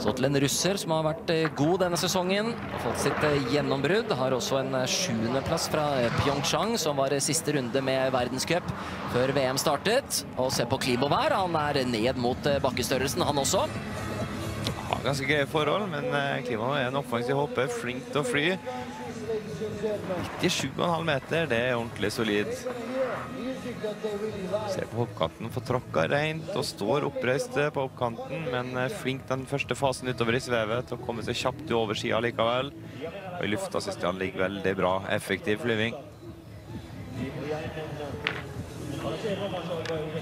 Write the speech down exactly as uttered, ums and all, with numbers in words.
Så til en russer som har vært god denne sesongen, har fått sitt gjennombrudd, har også en sjuende plass fra Pyeongchang, som var siste runde med verdenscup før V M startet. Og se på Klimov her, han er ned mot bakkestørrelsen, han også. Ja, ganske greie forhold, men Klimov er en offensiv hopper, flink til å fly. nittisju komma fem meter, det er ordentlig solid. Ser på hoppkanten, får tråkka rent og står oppreist på hoppkanten, men flink den første fasen utover i svevet til å komme seg kjapt over sida likevel. Og i lufta synes jeg han ligger veldig bra, effektiv flyving.